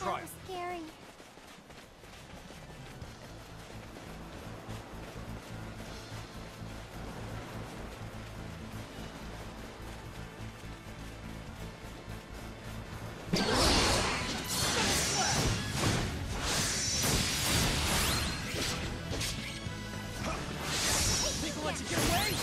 trial. That was scary. People let you get away?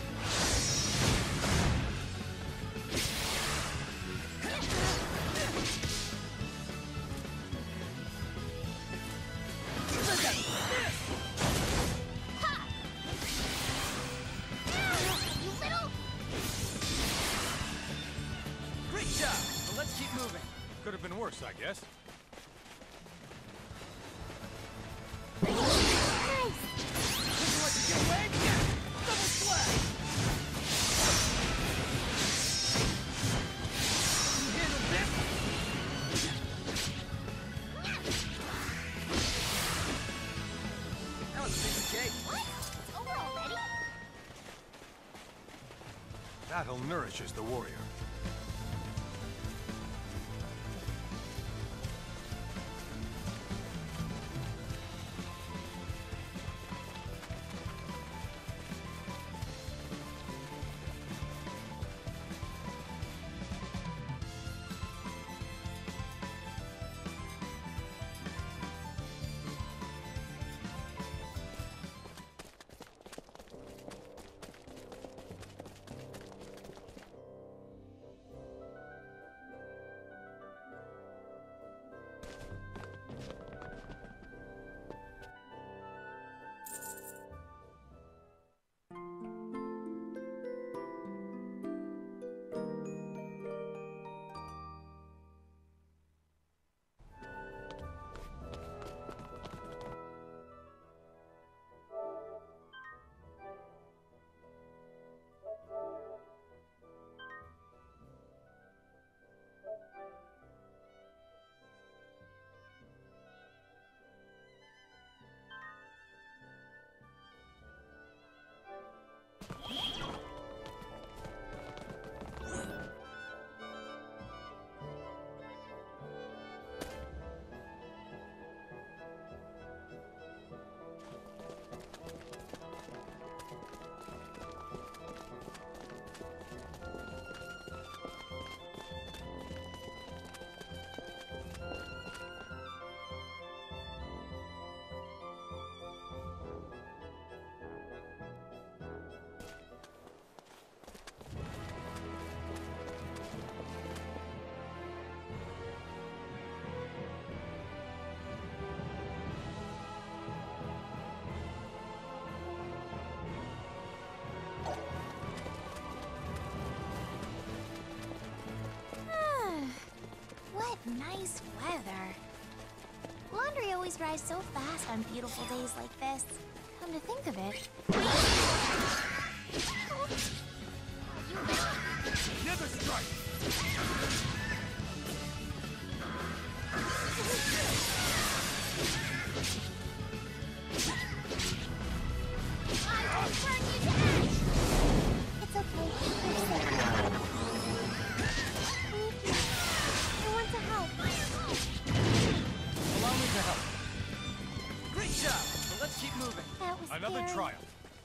Great job! But let's keep moving. Could have been worse, I guess. People let you get away? Double slash! You handle this? That was a piece of cake. What? It's over already? Battle nourishes the warrior. Nice weather. Laundry always dries so fast on beautiful days like this. Come to think of it. Never strike! I will burn you to ash! It's okay. I want to help. Allow me to help. Great job! But let's keep moving. That was Another scary. trial.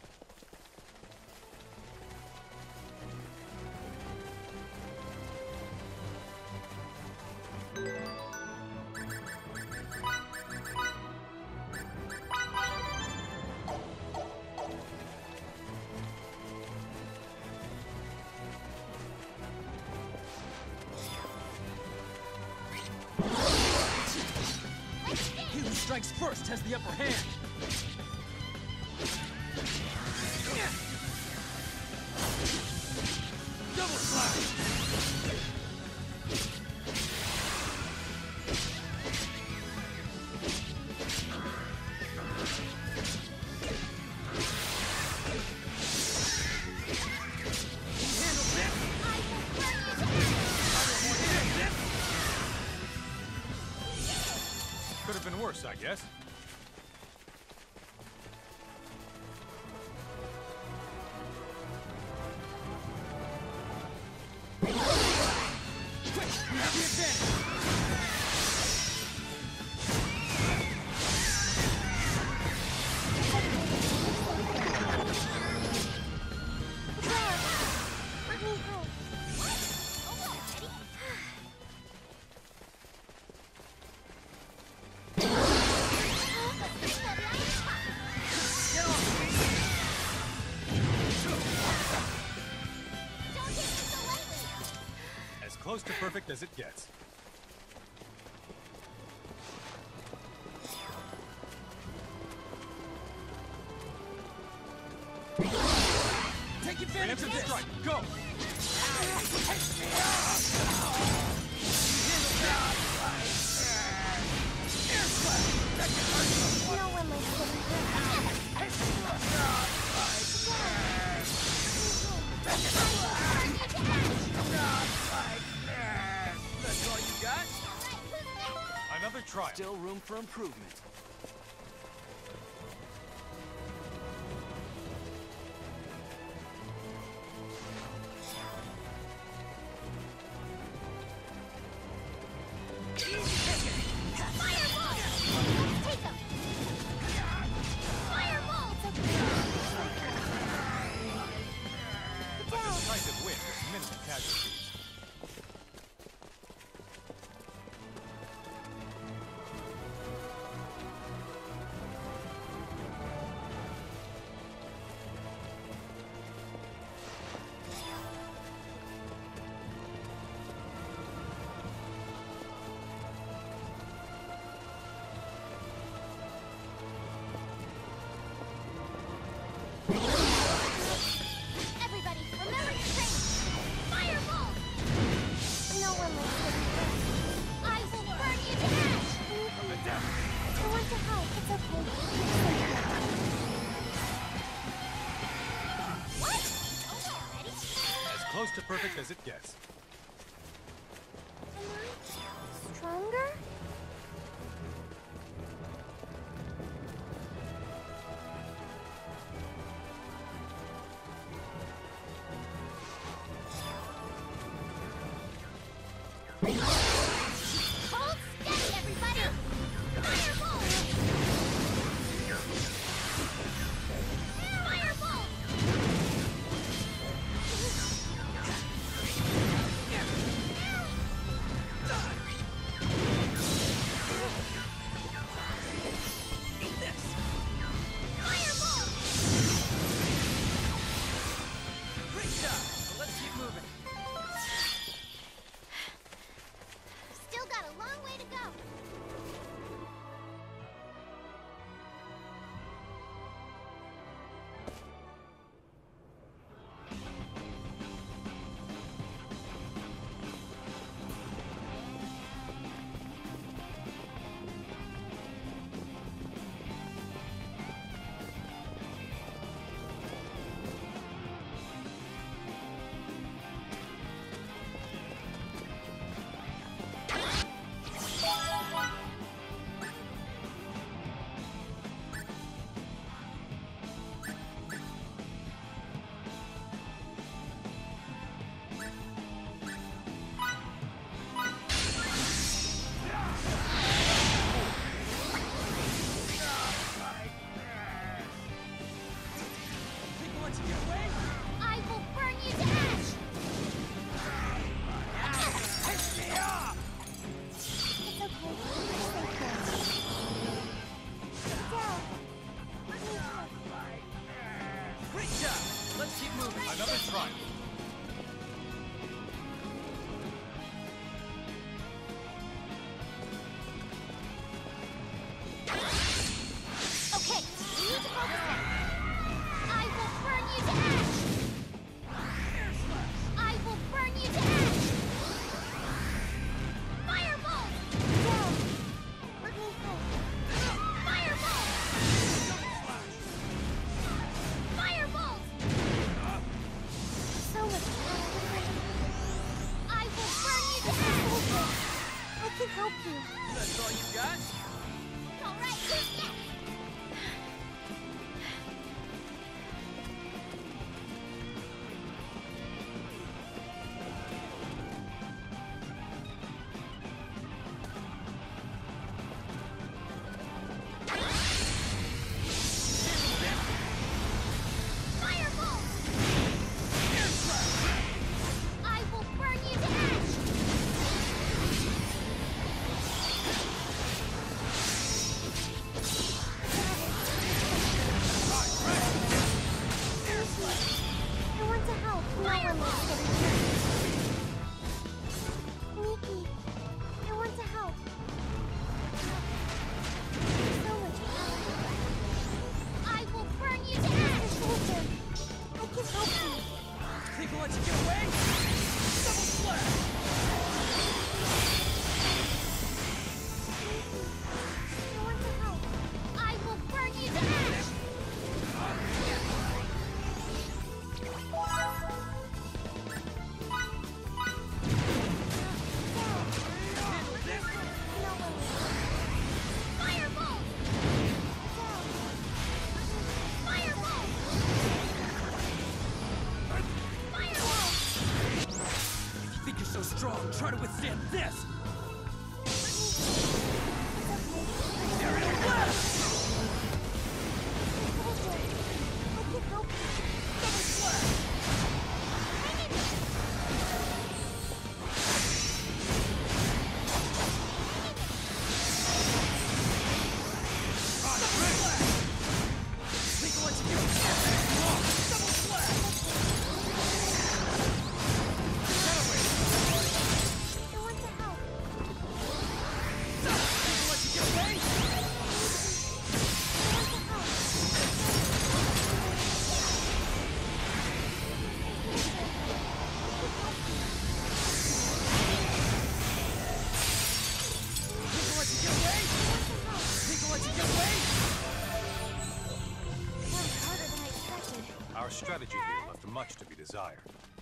He who strikes first has the upper hand. Double slash! Could have been worse, I guess. Quick, you have the advantage. close to perfect as it gets. Take advantage of this! Strike, go! No one likes getting That's all you got? Another trial. Still room for improvement. Decisive win with minimal casualties. Everybody, remember your training! Fireball! No one likes getting hurt. I will burn you to ash! I want to hide. It's okay. What? Over already? As close to perfect as it gets. Am I stronger? Hold steady, everybody! Fireball! Fireball! Fireball! Great job! So let's keep moving. Still got a long way to go. People want to get away? I will burn you to ash! Pick me up! It's okay. Down. Great job! Let's keep moving. Another trial. Okay, we need to focus now. I will burn you to ash! I will burn you to ash! Fireball! Down! Let me help. Fireball! Fireball! withstand this! Our strategy here left much to be desired.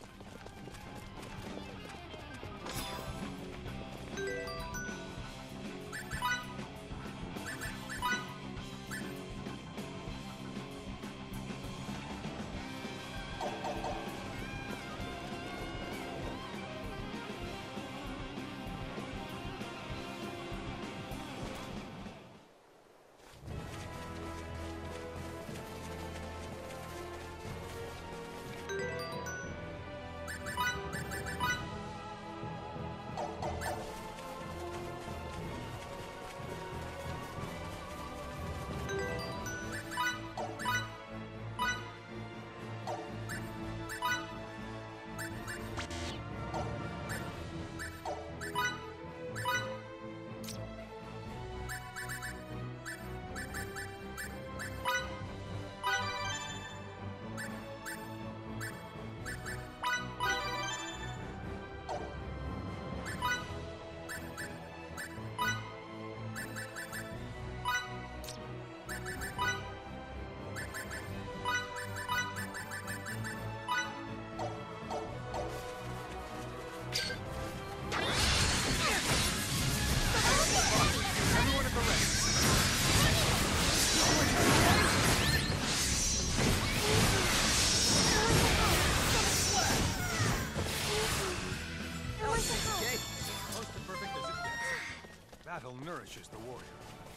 Battle nourishes the warrior.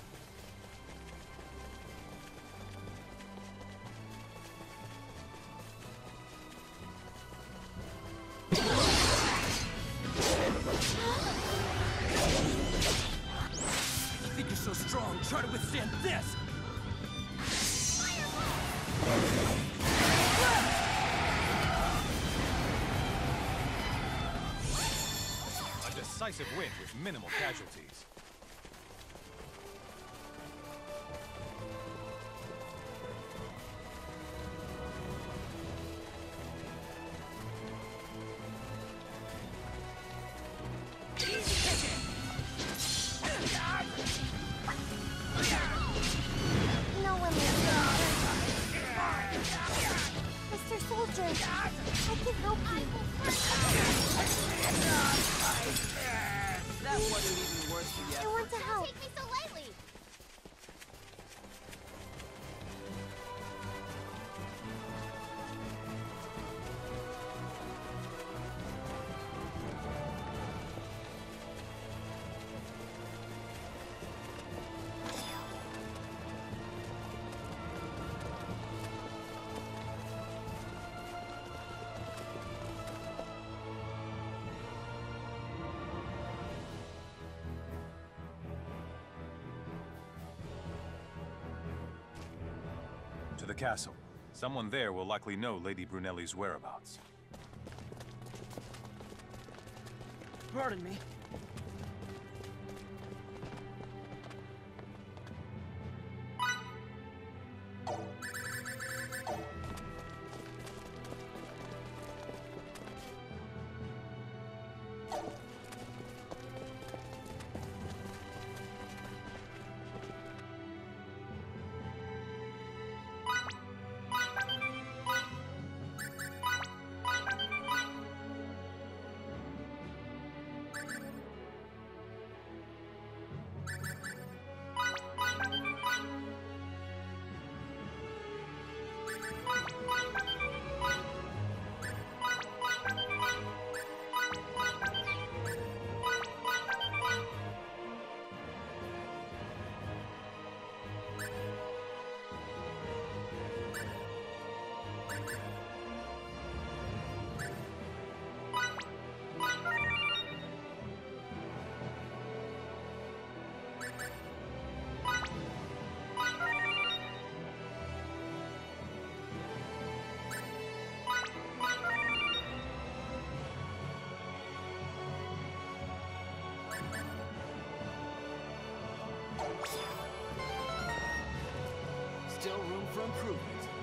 You think you're so strong? Try to withstand this! A decisive win with minimal casualties. No one lives Mr. Soldier, I can help you. That wasn't even worth the I effort. want to help. Take me so lightly. To the castle. Someone there will likely know Lady Brunelli's whereabouts. Pardon me. Still room for improvement.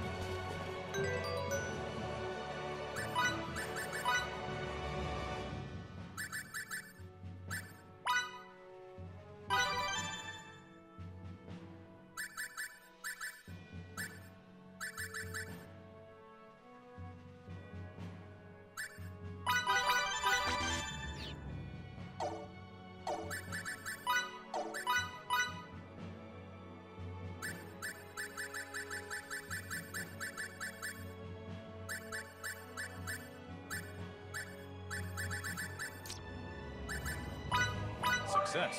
Success.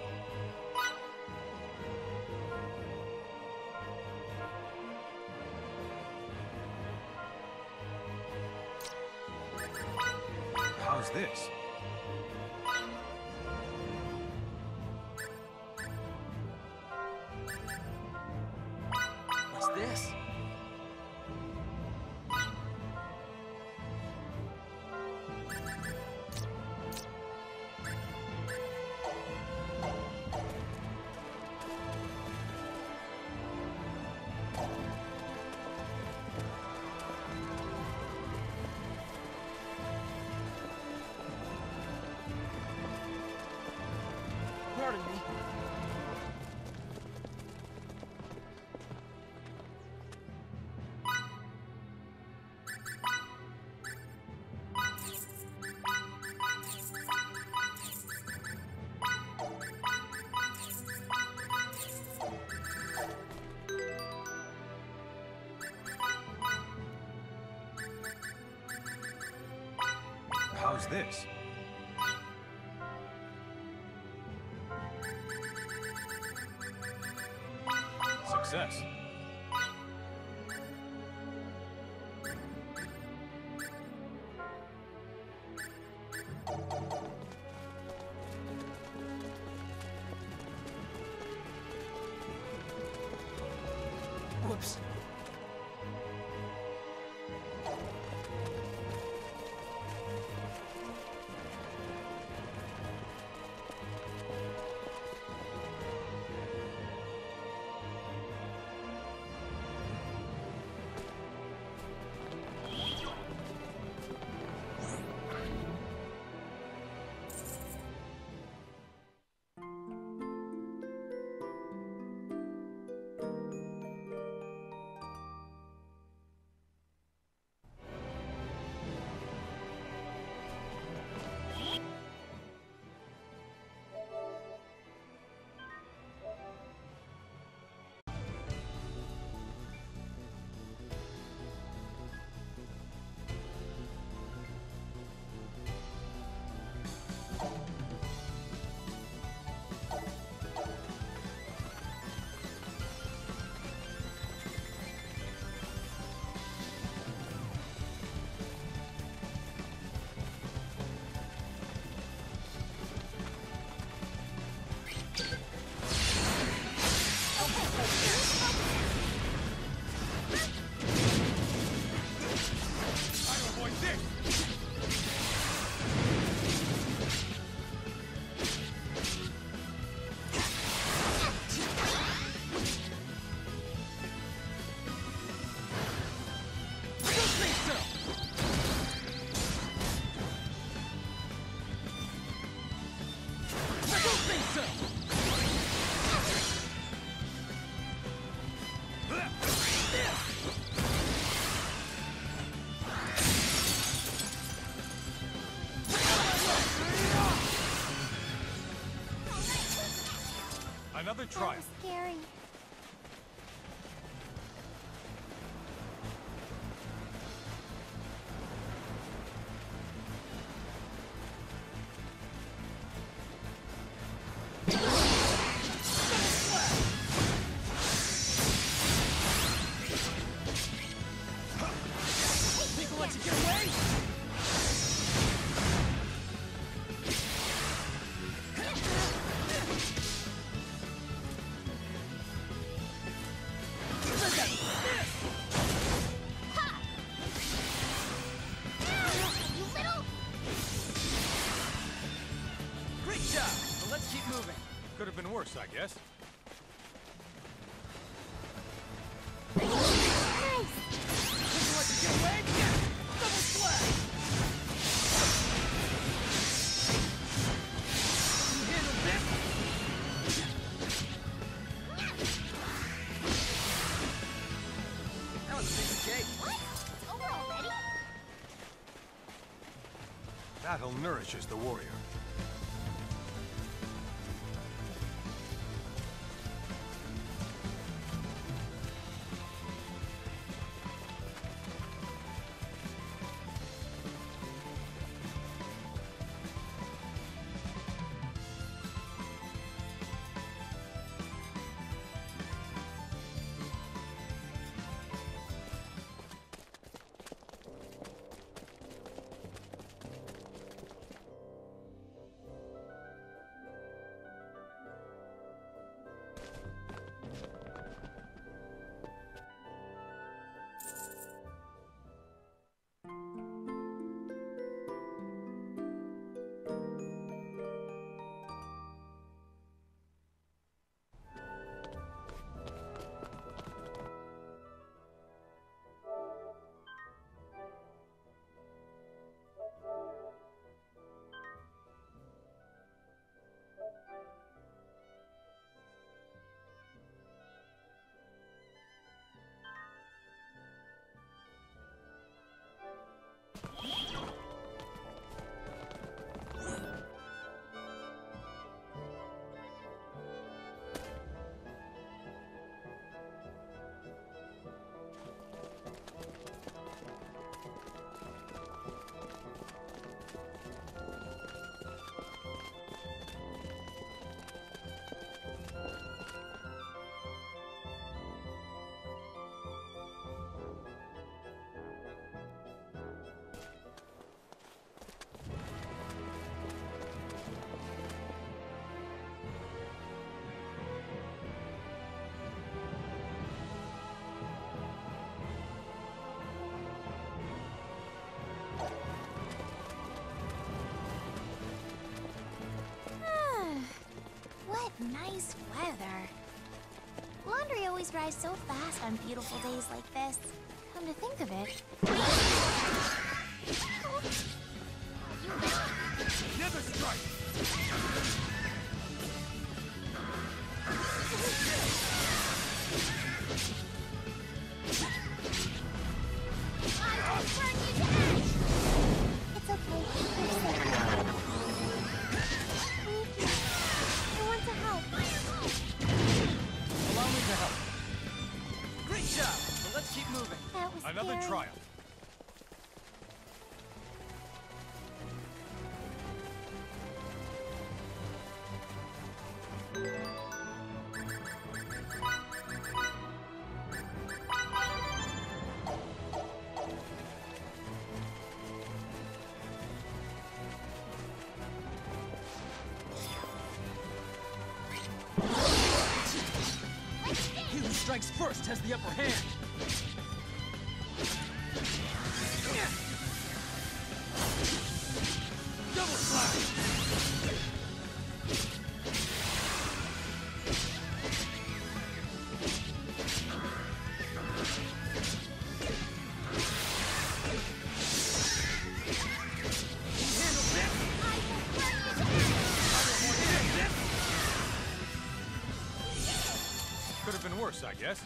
How's this? What's this? Pardon me. How's this? Success. Whoops. Another That trial. was scary. Think we'll let you get away? You little... Great job! But let's keep moving. Could have been worse, I guess. Battle nourishes the warrior. Nice weather. Laundry always dries so fast on beautiful days like this. Come to think of it. Never strike! I will burn you to ash! It's okay. I want to help. Allow me to help. Great job! But let's keep moving. That was Another scary. triumph. He who strikes first has the upper hand. Double slash! Could have been worse, I guess.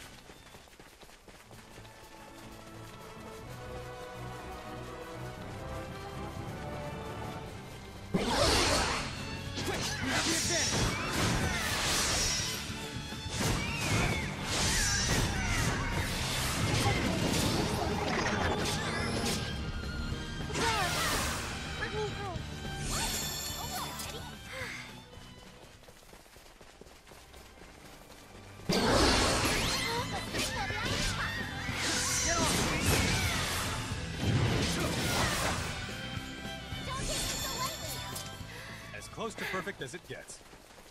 Quick, we have the advantage. Let me help. As close to perfect as it gets.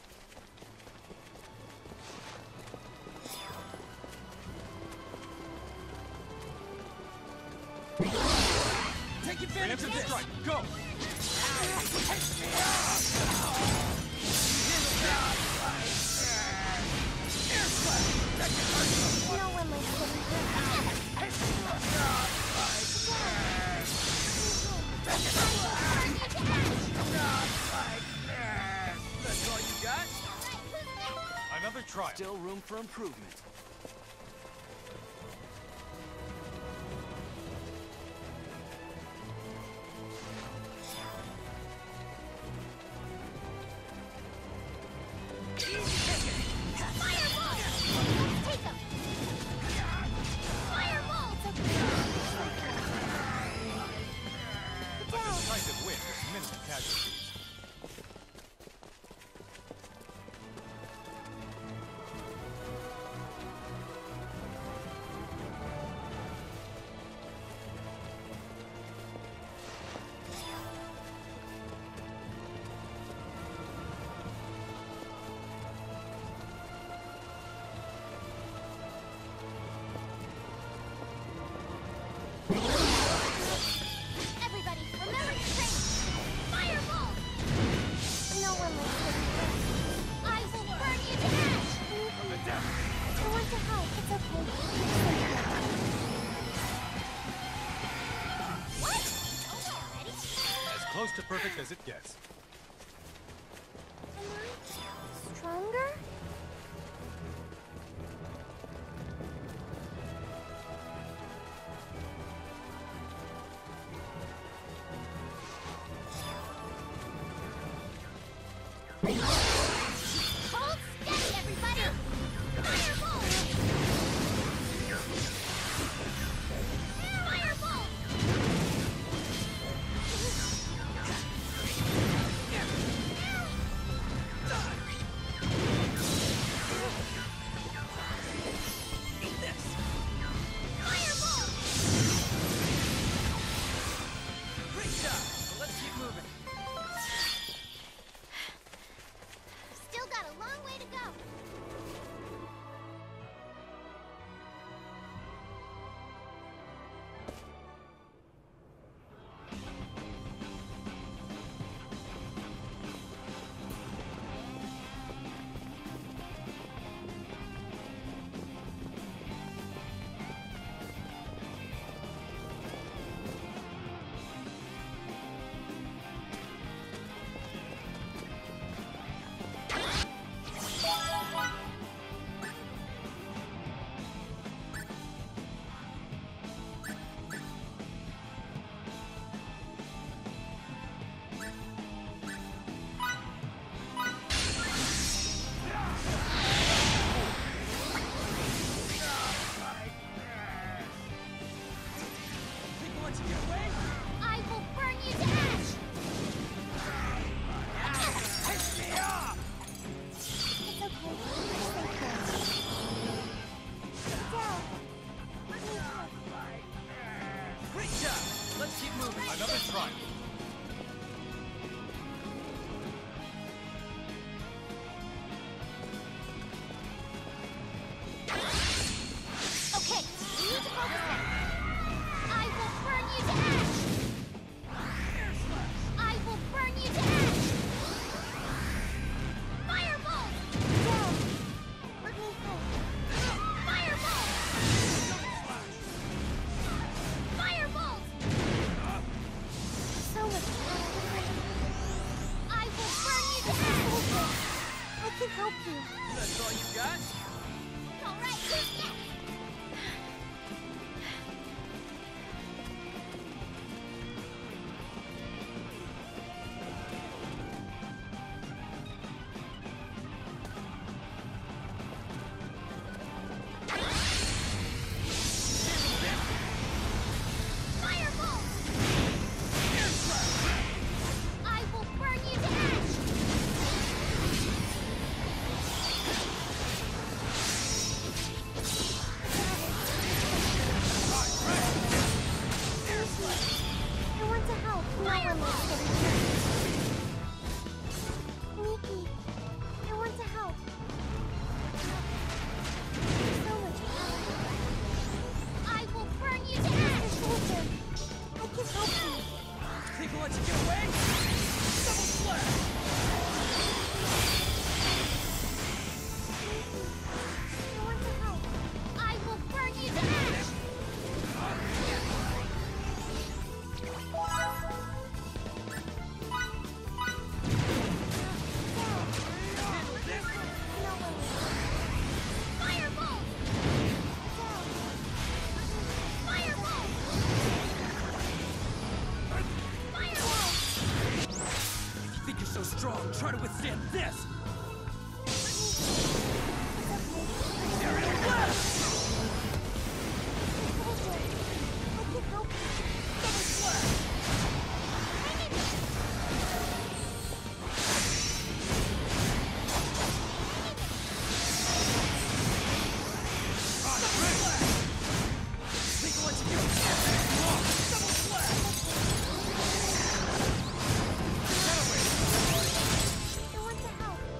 Take advantage of this. Strike, go! No one likes getting That's all you got? Another triumph. Still room for improvement. I want to help. It's okay. What? Okay already? As close to perfect as it gets. Am I stronger? Hold steady, everybody! Firebolt! Firebolt! Eat this! Firebolt! Great job! Well, let's keep moving. Still got a long way to go. Think you want to get away? I will burn you to ash! It's okay. Down. Great job! Let's keep moving. Another try. Okay, we need to focus now. I will burn you to ash! I will burn you to ash! Firebolt! Down! Let me help. Firebolt! Firebolt! So much power. I will burn you to ash! I can help you. That's all you got? All right, who's next? Firebolt! I will burn you to ash! I want to help. Firebolt! Nikki, I want to help. So much power. I will burn you to ash! I can help you. Think you want to get away? Double splash! I want to help. I will burn you to ash! Firebolt! Firebolt! Firebolt! If you think you're so strong, try to withstand this! Aerial blast! I can help you. Double splash! Think you want to get away? Double splash! I want to help.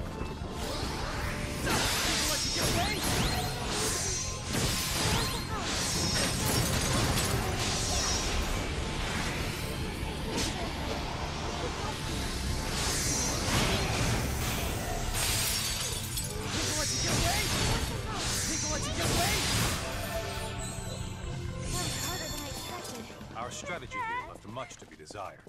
Our strategy here left much to be desired.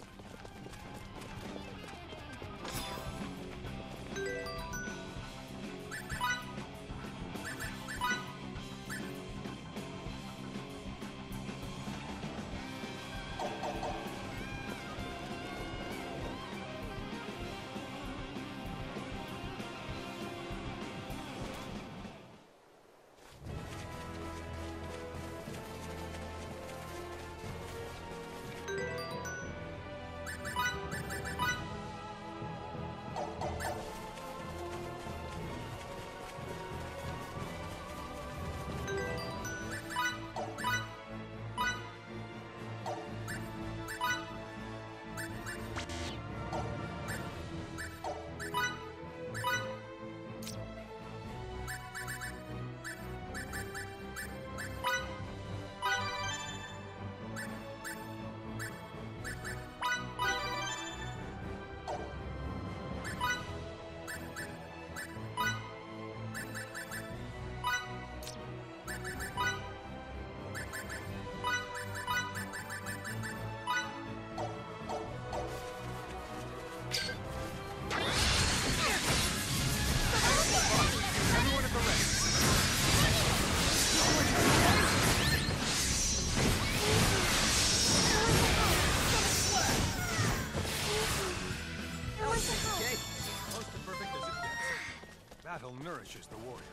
Battle nourishes the warrior.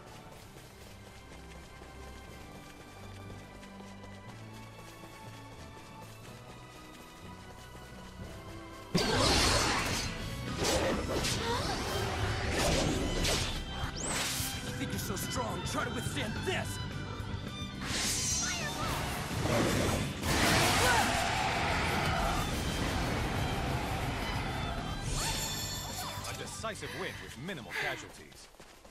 You think you're so strong? Try to withstand this! A decisive win with minimal casualties.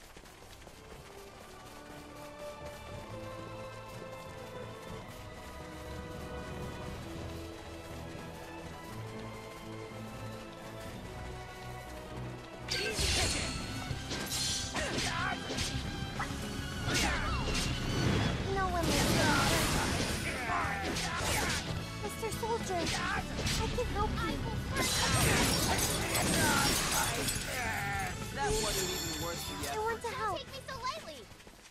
No one lives Mr. Soldier, I can help you. That wasn't even worth the I effort. want to help. Take me so lightly.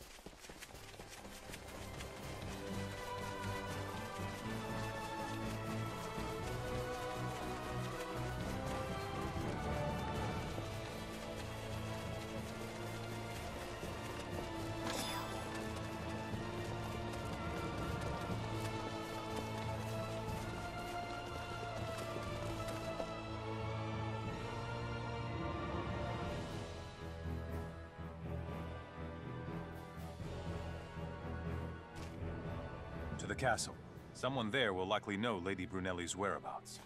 To the castle. Someone there will likely know Lady Brunelli's whereabouts.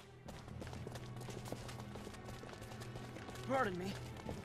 Pardon me.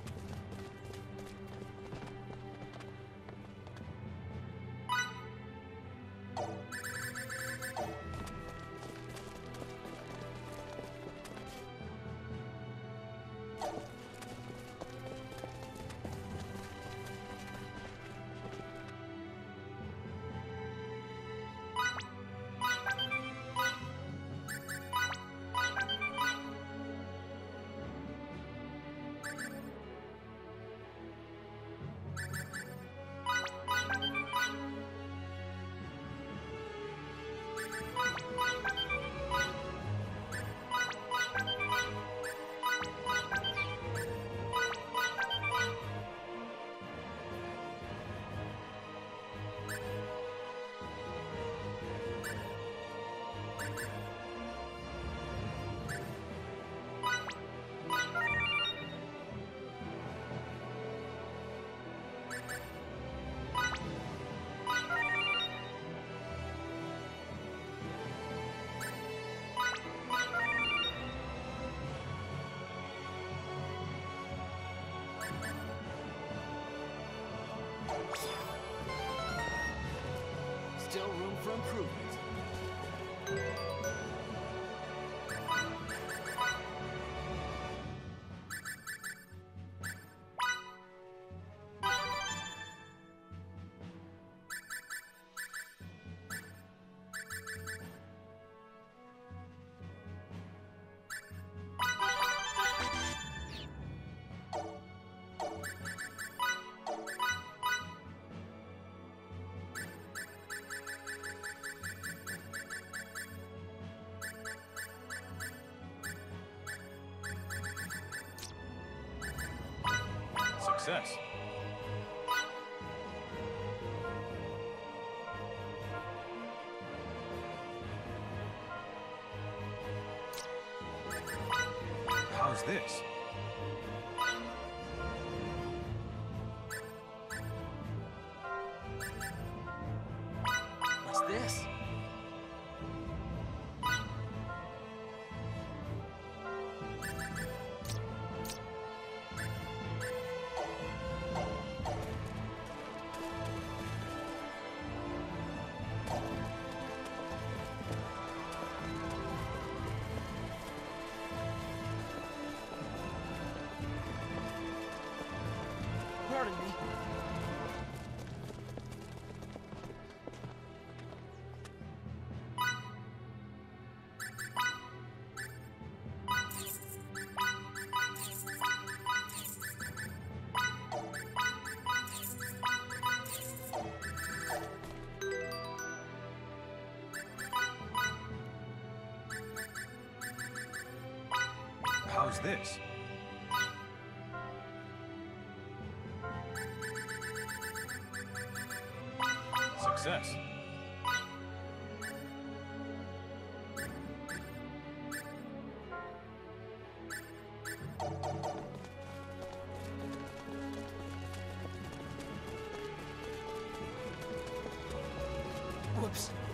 Still room for improvement. Success. How's this? What's this? Pardon me. How's this? Success. Whoops.